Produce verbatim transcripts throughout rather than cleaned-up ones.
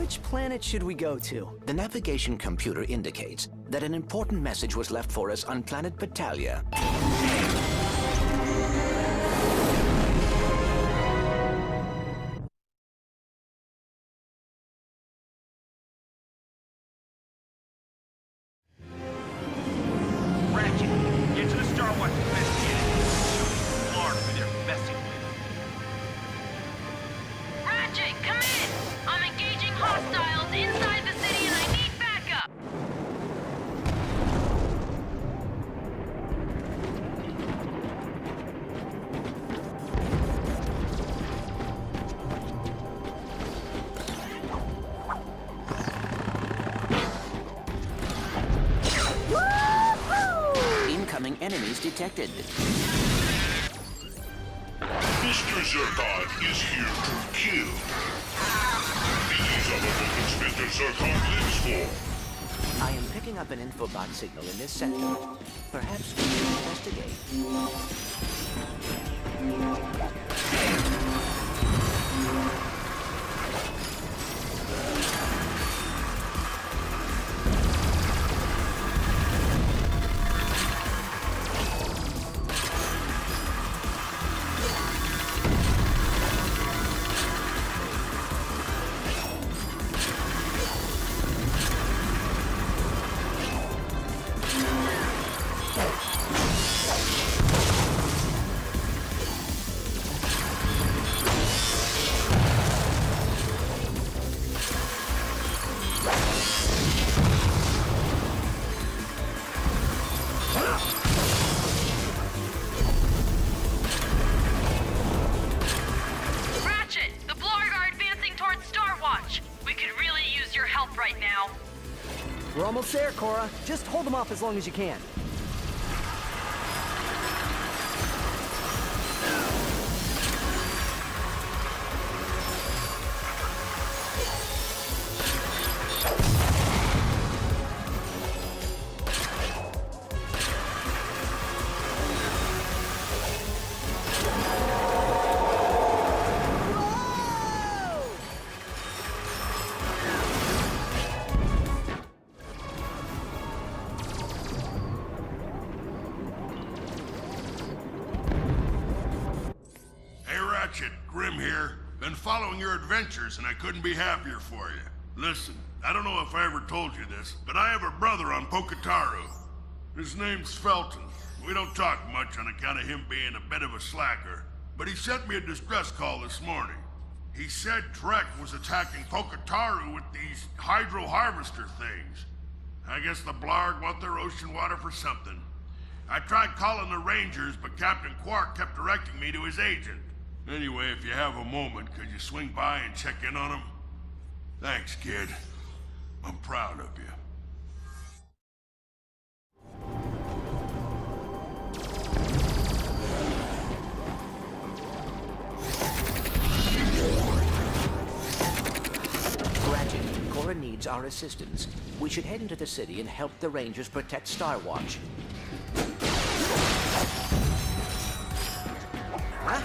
Which planet should we go to? The navigation computer indicates that an important message was left for us on planet Battalia. Ratchet, get to the Star Watch investigating. Lord, who they're messing with. Ratchet, come in! I'm engaging hostiles inside the city and I need backup! Incoming enemies detected. Mister Zurkon is here to kill. These are the moments Mister Zurkon lives for. I am picking up an infobot signal in this sector. Perhaps we should investigate. Ratchet, the Blarg are advancing towards Star Watch. We could really use your help right now. We're almost there, Cora. Just hold them off as long as you can. Hey Ratchet, Grim here. Been following your adventures and I couldn't be happier for you. Listen, I don't know if I ever told you this, but I have a brother on Poketaru. His name's Felton. We don't talk much on account of him being a bit of a slacker, but he sent me a distress call this morning. He said Trek was attacking Poketaru with these hydro harvester things. I guess the Blarg want their ocean water for something. I tried calling the Rangers, but Captain Quark kept directing me to his agent. Anyway, if you have a moment, could you swing by and check in on him? Thanks, kid. I'm proud of you. Ratchet, Cora needs our assistance. We should head into the city and help the Rangers protect Star Watch. Huh?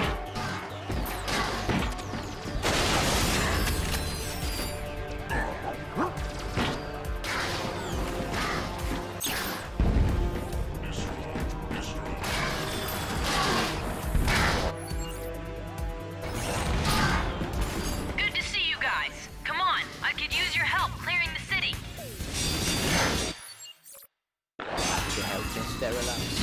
Good to see you guys. Come on, I could use your help clearing the city. To help us sterilize.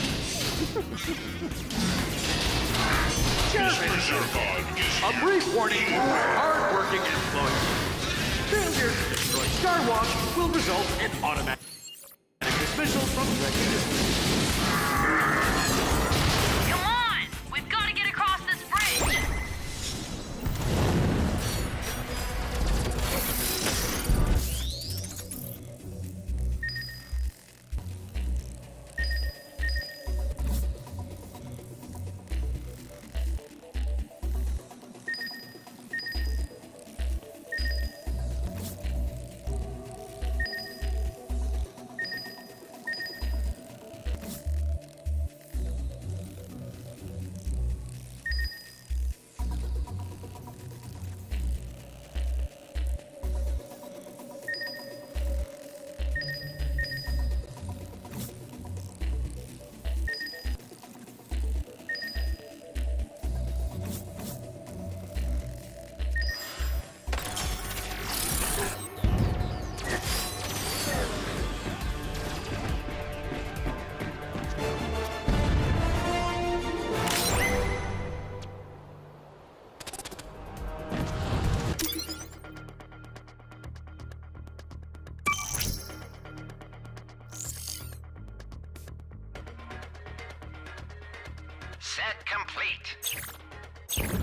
Mister Zurkon is A here. brief warning for hard-working employees. Failure to destroy Star Watch will result in automatic dismissal from the Come on! We've got to get across this bridge! Set complete.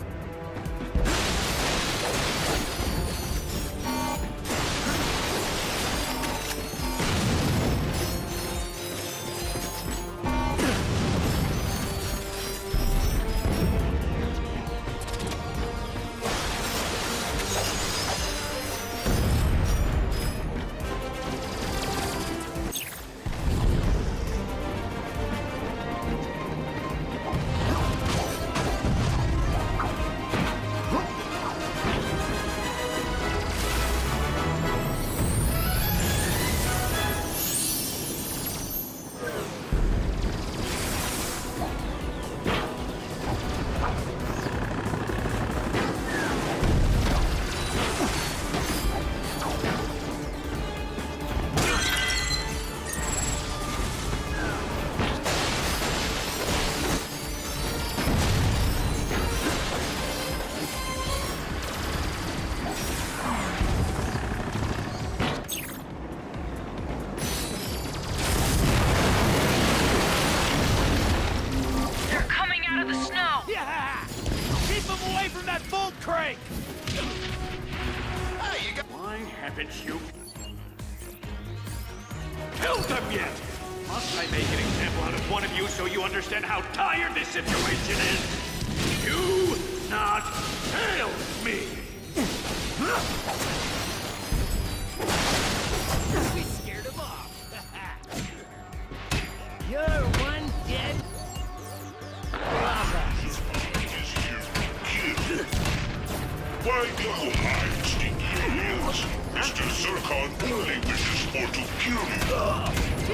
Haven't you killed them yet? Must I make an example out of one of you so you understand how tired this situation is? Do not fail me! We scared him off. You're one dead brother. Why do you hide, stinky heels? Mister Zircon only wishes for to kill you.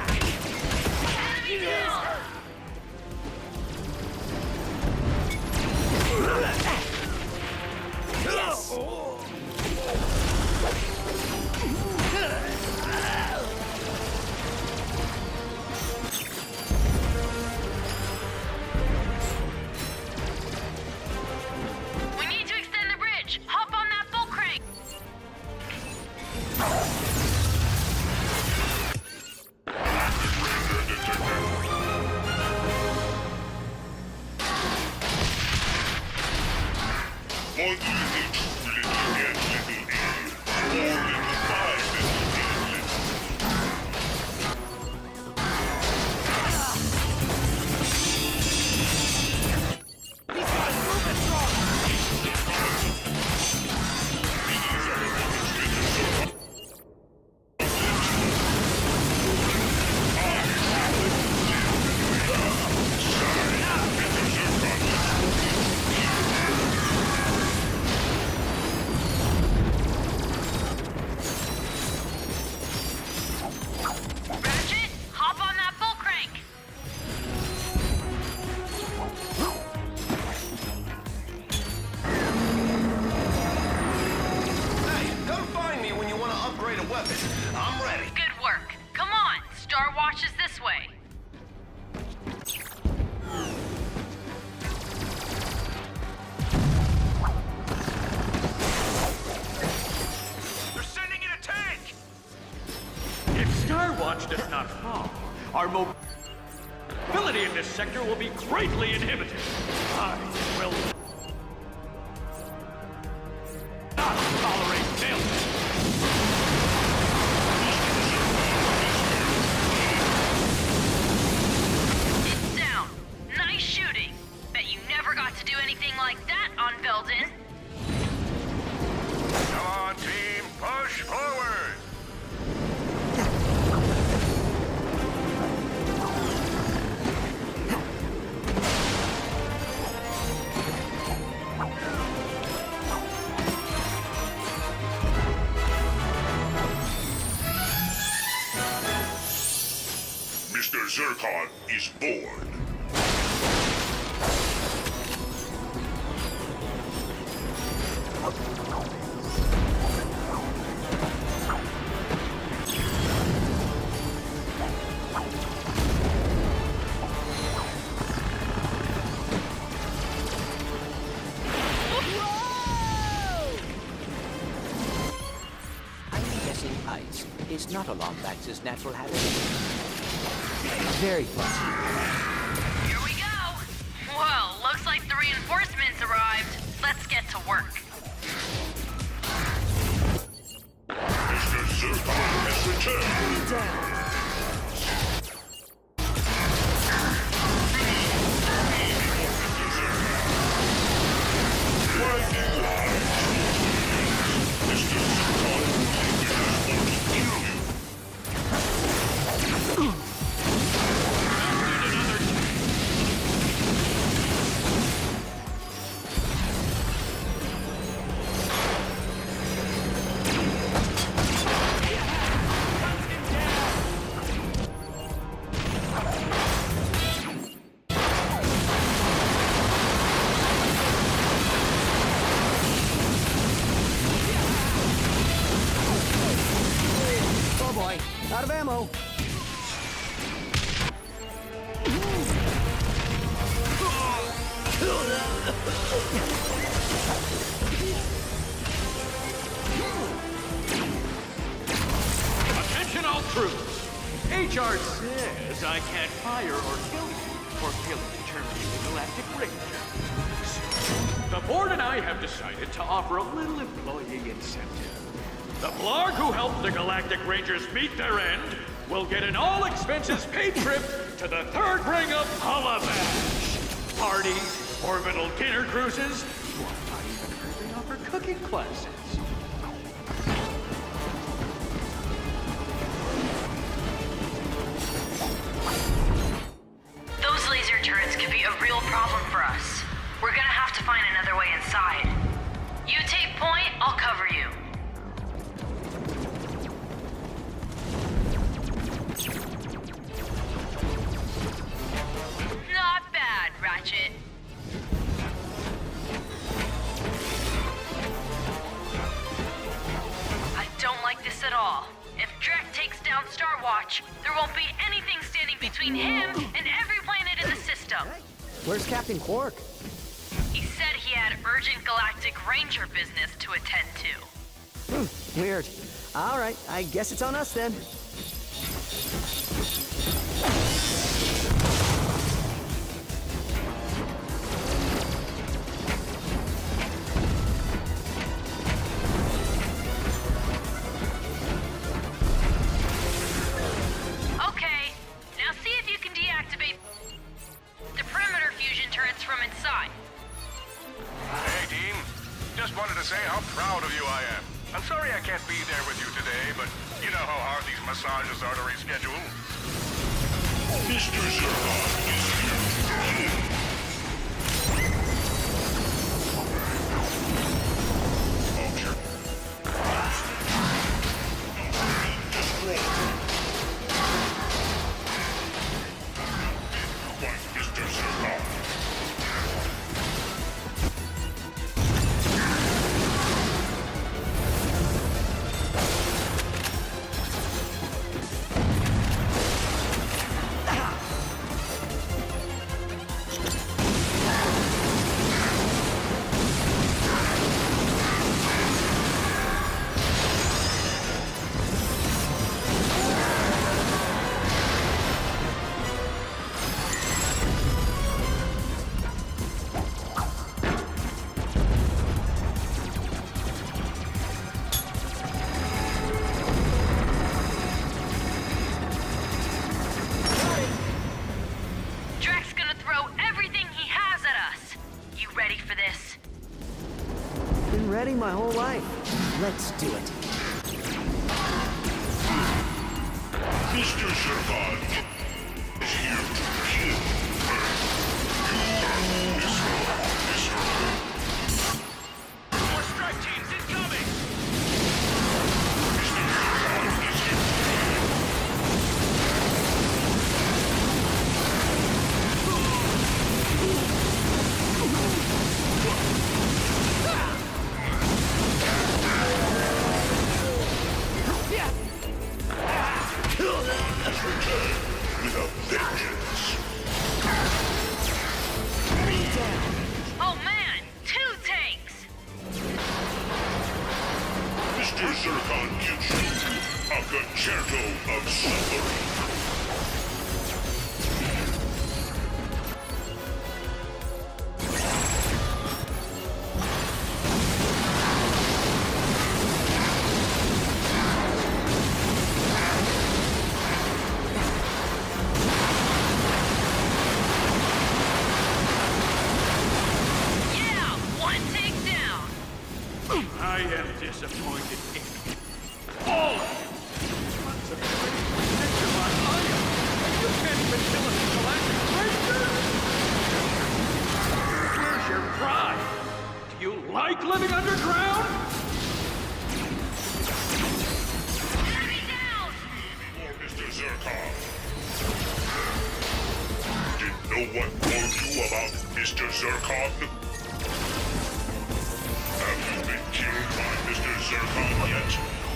We need to extend the bridge. Hop on that bull crank. What do you think, little dead little idiot? Or little five little dead little... He's got his movement strong. Ratchet, hop on that bull crank. Hey, come find me when you want to upgrade a weapon. I'm ready. Good work. Come on, Star Watch is this way. They're sending in a tank! If Star Watch does not fall, our mobility in this sector will be greatly inhibited. I will not tolerate failure. It's down. Nice shooting. Bet you never got to do anything like that on Veldin. Come on, team, push forward! Mister Zircon is born. I'm guessing ice is not a Lombax's natural habitat. Very fussy. Here we go. to work. Mister Zurkon has returned. Down. Out of ammo. Attention all troops! H R says I can't fire or kill you for failing to terminate the Galactic Ranger. The board and I have decided to offer a little employee incentive. The Blarg who helped the Galactic Rangers meet their end will get an all-expenses-paid trip to the third ring of Hullabash. Parties, orbital dinner cruises. Well, I've not even heard they offer cooking classes. Those laser turrets could be a real problem for us. We're gonna have to find another way inside. You take point, I'll cover you. Not bad, Ratchet. I don't like this at all. If Drek takes down Star Watch, there won't be anything standing between him and every planet in the system. Where's Captain Quark? He said he had urgent Galactic Ranger business to attend to. Hmm, weird. All right, I guess it's on us then. Okay, now see if you can deactivate the perimeter fusion turrets from inside. Hey, team. Just wanted to say how proud of you I am. I'm sorry I can't be there with you today, but you know how hard these massages are to reschedule. Mister Zurkon is here. Vulture. Destroy. Fight Mister Zurkon. Drek's gonna throw everything he has at us. You ready for this? Been ready my whole life. Let's do it. Mister Zurkon is here to kill. You are destroyed. More strike teams incoming! Mister Zurkon is here. With a vengeance. Oh man, two tanks! Mister Zurkon gives you a concerto of suffering. I am disappointed in all of you. Months of training to protect my Aya, and you can't even kill us galactic rangers! Where's your pride? Do you like living underground? Enemy down! For Mister Zurkon. Did no one warn you about Mister Zurkon? Have you been killed by Mister Zurkon yet?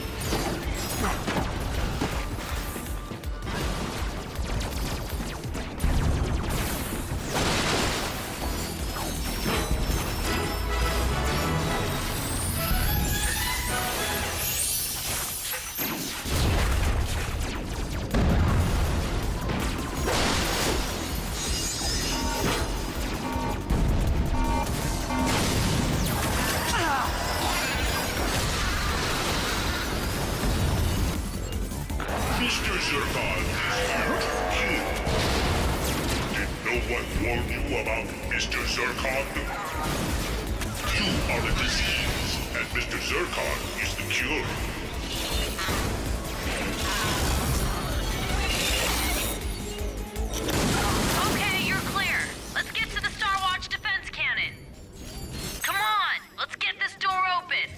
Mister Zurkon has been killed. Did no one warn you about Mister Zurkon? You are a disease, and Mister Zurkon is the cure. Okay, you're clear. Let's get to the Star Watch defense cannon. Come on, let's get this door open.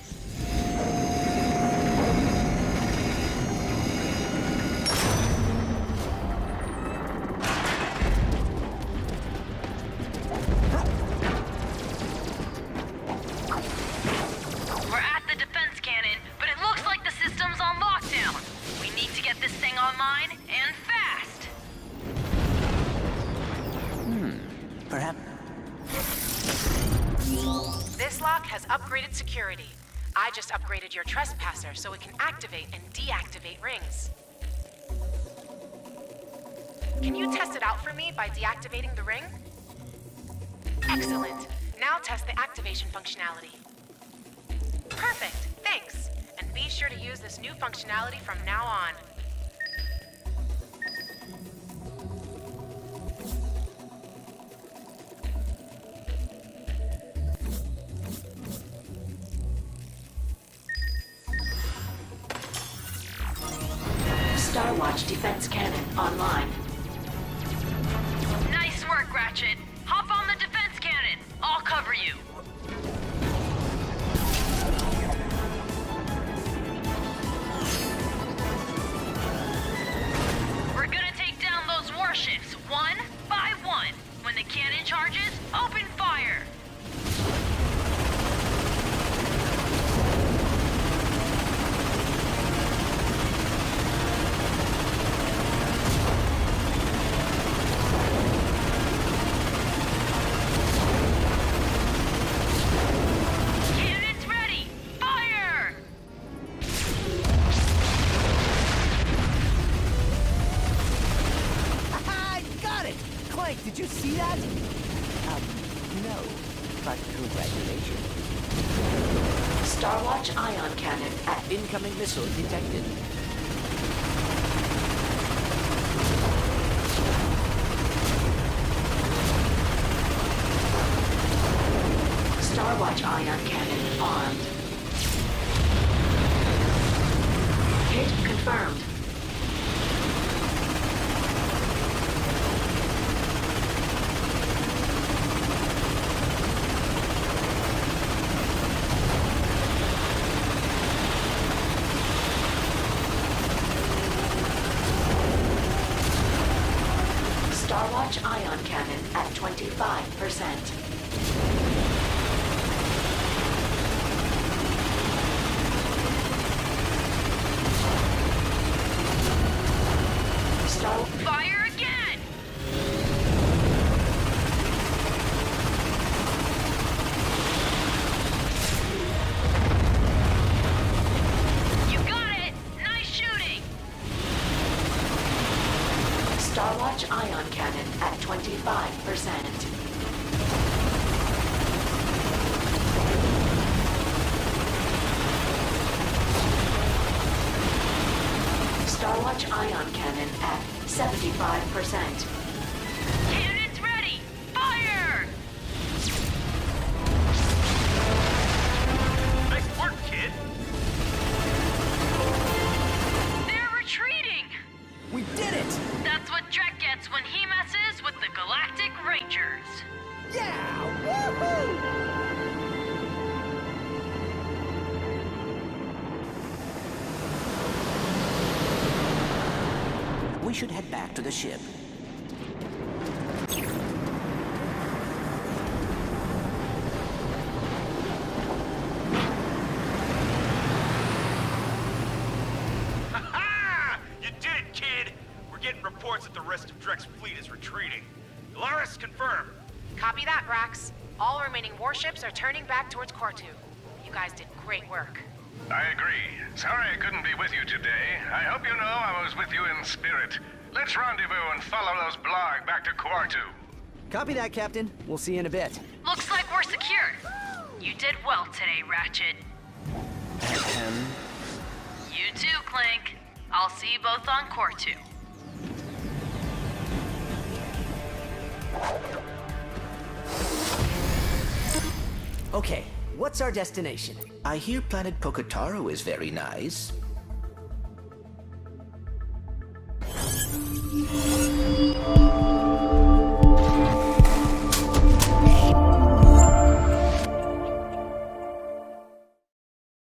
We're at the defense cannon, but it looks like the system's on lockdown. We need to get this thing online, and fast. Perhaps. This lock has upgraded security. I just upgraded your trespasser so it can activate and deactivate rings. Can you test it out for me by deactivating the ring? Excellent. Now test the activation functionality. Perfect, thanks. And be sure to use this new functionality from now on. Star Watch defense cannon online. Nice work, Ratchet. Hop on the defense cannon. I'll cover you. We're gonna take down those warships one by one. When the cannon charges, open fire. Cannons ready. Fire! I got it! Clank, did you see that? Um, no. But congratulations. Star Watch ion cannon at Incoming missile detected. Star Watch ion cannon armed. Hit confirmed. Star Watch ion cannon at twenty-five percent. Star Fire again! You got it! Nice shooting! Star Watch ion cannon at twenty-five percent. Star Watch ion cannon at seventy-five percent. Cannons ready! Fire! Nice work! we should head back to the ship. Ha-ha! You did it, kid! We're getting reports that the rest of Drek's fleet is retreating. Dolaris, confirm. Copy that, Brax. All remaining warships are turning back towards Cortu. You guys did great work. I agree. Sorry I couldn't be with you today. I hope you know I was with you in spirit. Let's rendezvous and follow those Blarg back to Quartu. Copy that, Captain. We'll see you in a bit. Looks like we're secured. You did well today, Ratchet. Um... You too, Clank. I'll see you both on Cortu. Okay, what's our destination? I hear planet Pocataro is very nice.